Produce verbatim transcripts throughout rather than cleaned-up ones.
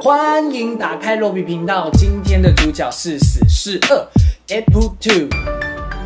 欢迎打开肉比频道，今天的主角是死侍二 Deadpool 二。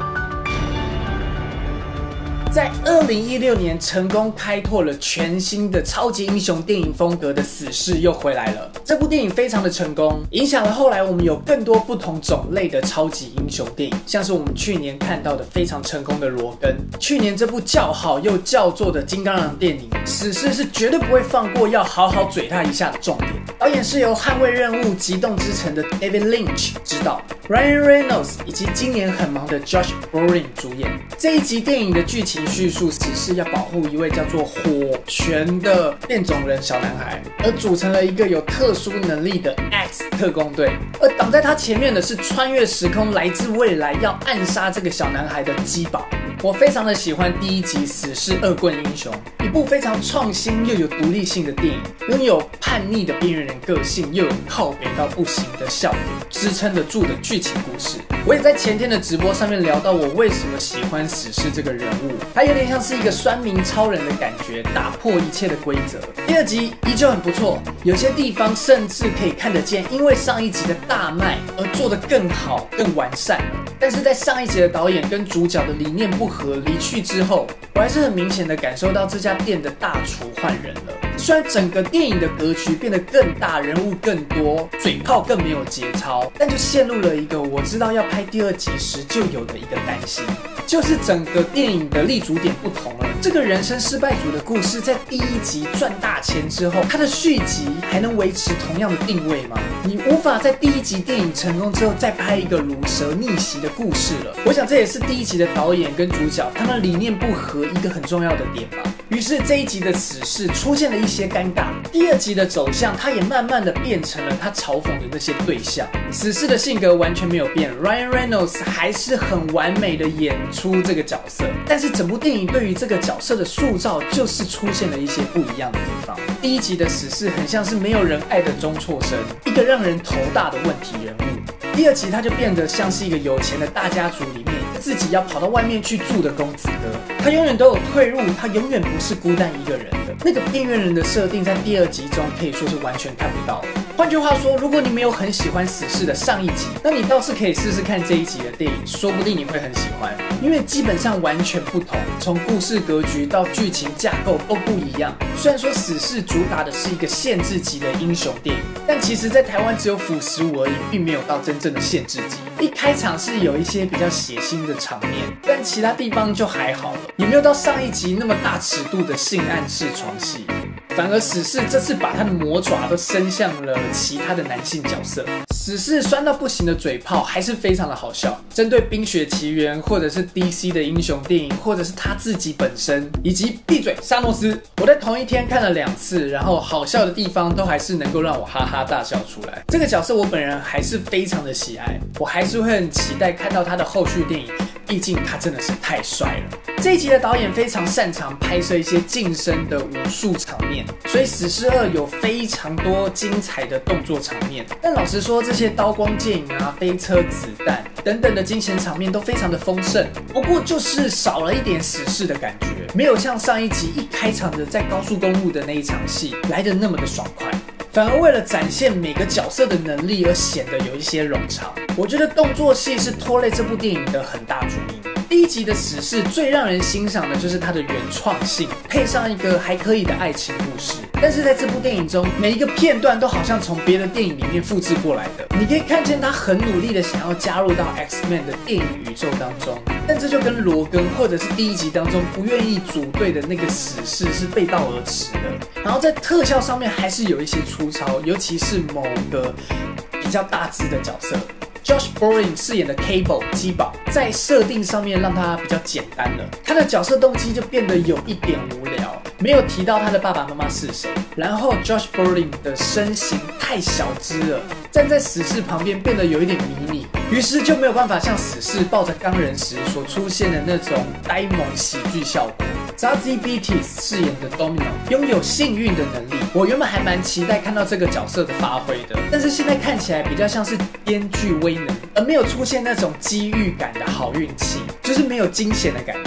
在二零一六年成功开拓了全新的超级英雄电影风格的死侍又回来了。这部电影非常的成功，影响了后来我们有更多不同种类的超级英雄电影，像是我们去年看到的非常成功的罗根，去年这部叫好又叫座的金刚狼电影，死侍是绝对不会放过要好好嘴他一下的重点。导演是由《捍卫任务：极冻之城》的 David Lynch 执导， Ryan Reynolds 以及今年很忙的 Josh Brolin 主演。这一集电影的剧情叙述死侍要保护一位叫做火拳的变种人小男孩，而组成了一个有特殊能力的 X 特工队，而挡在他前面的是穿越时空来自未来要暗杀这个小男孩的基宝。我非常的喜欢第一集《死侍恶棍英雄》，一部非常创新又有独立性的电影，拥有叛逆的边缘人个性，又有靠北到不行的笑点，支撑得住的剧情故事。我也在前天的直播上面聊到我为什么喜欢死侍这个人物，他有点像是一个酸民超人的感觉，打破一切的规则。第二集依旧很不错，有些地方甚至可以看得见因为上一集的大卖而做得更好更完善了。但是在上一集的导演跟主角的理念不合离去之后，我还是很明显的感受到这家店的大厨换人了。虽然整个电影的格局变得更大，人物更多，嘴炮更没有节操，但就陷入了一个我知道要拍第二集时就有的一个担心，就是整个电影的立足点不同了。这个人生失败组的故事在第一集赚大钱之后，他的续集还能维持同样的定位吗？你无法在第一集电影成功之后再拍一个乳蛇逆袭的故事了。我想这也是第一集的导演跟主角他们理念不合一个很重要的点吧。于是这一集的死侍出现了一些尴尬，第二集的走向他也慢慢的变成了他嘲讽的那些对象。死侍的性格完全没有变， Ryan Reynolds 还是很完美的演出这个角色，但是整部电影对于这个角色的塑造就是出现了一些不一样的地方。第一集的死侍很像是没有人爱的中辍生，一个让人头大的问题人物。第二集他就变得像是一个有钱的大家族里面自己要跑到外面去住的公子哥，他永远都有退路，他永远不是孤单一个人的。那个边缘人的设定在第二集中可以说是完全看不到的。换句话说，如果你没有很喜欢死侍的上一集，那你倒是可以试试看这一集的电影，说不定你会很喜欢，因为基本上完全不同，从故事格局到剧情架构都不一样。虽然说死侍主打的是一个限制级的英雄电影，但其实在台湾只有辅十五而已，并没有到真正的限制级。一开场是有一些比较血腥的场面，但其他地方就还好了，也没有到上一集那么大尺度的性暗示床戏。反而死侍这次把他的魔爪都伸向了其他的男性角色，死侍酸到不行的嘴炮还是非常的好笑。针对冰雪奇缘或者是 D C 的英雄电影，或者是他自己本身，以及闭嘴沙诺斯，我在同一天看了两次，然后好笑的地方都还是能够让我哈哈大笑出来。这个角色我本人还是非常的喜爱，我还是会很期待看到他的后续电影，毕竟他真的是太帅了。这一集的导演非常擅长拍摄一些近身的武术场面，所以死侍二有非常多精彩的动作场面。但老实说，这些刀光剑影啊、飞车子弹等等的惊险场面都非常的丰盛，不过就是少了一点死侍的感觉，没有像上一集一开场的在高速公路的那一场戏来得那么的爽快。反而为了展现每个角色的能力而显得有一些冗长。我觉得动作戏是拖累这部电影的很大主因。第一集的死侍最让人欣赏的就是它的原创性，配上一个还可以的爱情故事。但是在这部电影中，每一个片段都好像从别的电影里面复制过来的。你可以看见他很努力的想要加入到 X-Men 的电影宇宙当中，但这就跟罗根或者是第一集当中不愿意组队的那个死侍是背道而驰的。然后在特效上面还是有一些粗糙，尤其是某个比较大只的角色。Josh Brolin 饰演的 Cable 基宝，在设定上面让他比较简单了，他的角色动机就变得有一点无聊，没有提到他的爸爸妈妈是谁。然后 Josh Brolin 的身形太小只了，站在死侍旁边变得有一点迷你，于是就没有办法像死侍抱着钢人时所出现的那种呆萌喜剧效果。Zazie Beetz 饰演的 Domino 拥有幸运的能力，我原本还蛮期待看到这个角色的发挥的，但是现在看起来比较像是编剧威能，而没有出现那种机遇感的好运气，就是没有惊险的感觉。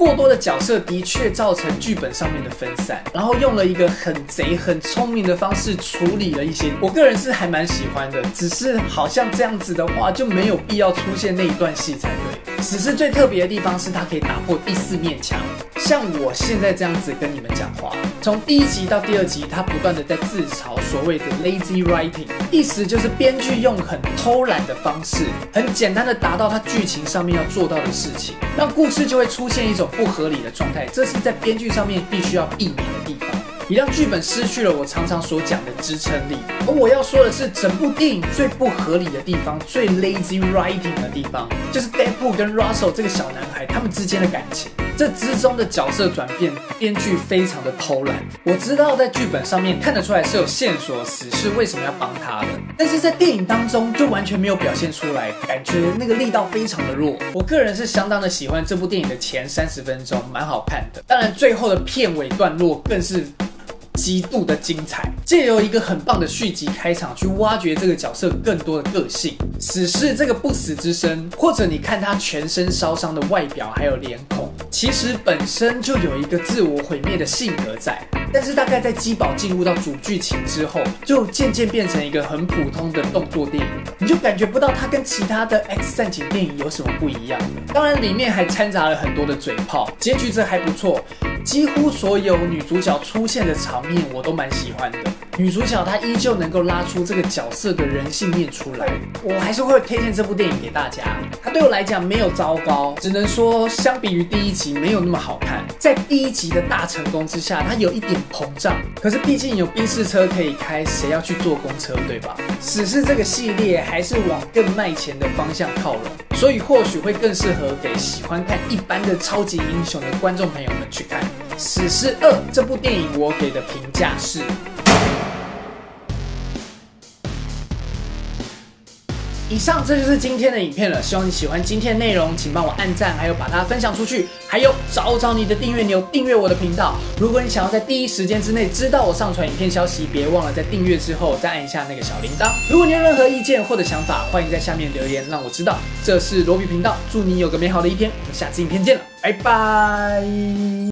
过多的角色的确造成剧本上面的分散，然后用了一个很贼、很聪明的方式处理了一些，我个人是还蛮喜欢的。只是好像这样子的话，就没有必要出现那一段戏才对。死侍最特别的地方是它可以打破第四面墙，像我现在这样子跟你们讲话，从第一集到第二集，它不断的在自嘲所谓的 lazy writing， 意思就是编剧用很偷懒的方式，很简单的达到它剧情上面要做到的事情，让故事就会出现一种不合理的状态，这是在编剧上面必须要避免的地方，也让剧本失去了我常常所讲的支撑力。而我要说的是，整部电影最不合理的地方，最 lazy writing 的地方，就是 Deadpool 跟 Russell 这个小男孩他们之间的感情。这之中的角色转变，编剧非常的偷懒。我知道在剧本上面看得出来是有线索，死侍为什么要帮他的，但是在电影当中就完全没有表现出来，感觉那个力道非常的弱。我个人是相当的喜欢这部电影的前三十分钟，蛮好看的。当然，最后的片尾段落更是极度的精彩，借由一个很棒的续集开场，去挖掘这个角色更多的个性。死侍这个不死之身，或者你看他全身烧伤的外表还有脸孔，其实本身就有一个自我毁灭的性格在。但是大概在基宝进入到主剧情之后，就渐渐变成一个很普通的动作电影，你就感觉不到它跟其他的 X 战警电影有什么不一样。当然里面还掺杂了很多的嘴炮，结局这还不错。几乎所有女主角出现的场面我都蛮喜欢的，女主角她依旧能够拉出这个角色的人性面出来，我还是会推荐这部电影给大家。它对我来讲没有糟糕，只能说相比于第一集没有那么好看。在第一集的大成功之下，它有一点膨胀，可是毕竟有宾士车可以开，谁要去坐公车，对吧？死侍这个系列还是往更卖钱的方向靠拢，所以或许会更适合给喜欢看一般的超级英雄的观众朋友们去看。死侍二这部电影我给的评价是以上，这就是今天的影片了。希望你喜欢今天的内容，请帮我按赞，还有把它分享出去。还有找找你的订阅钮，订阅我的频道。如果你想要在第一时间之内知道我上传影片消息，别忘了在订阅之后再按一下那个小铃铛。如果你有任何意见或者想法，欢迎在下面留言让我知道。这是罗比频道，祝你有个美好的一天，我们下次影片见了，拜拜。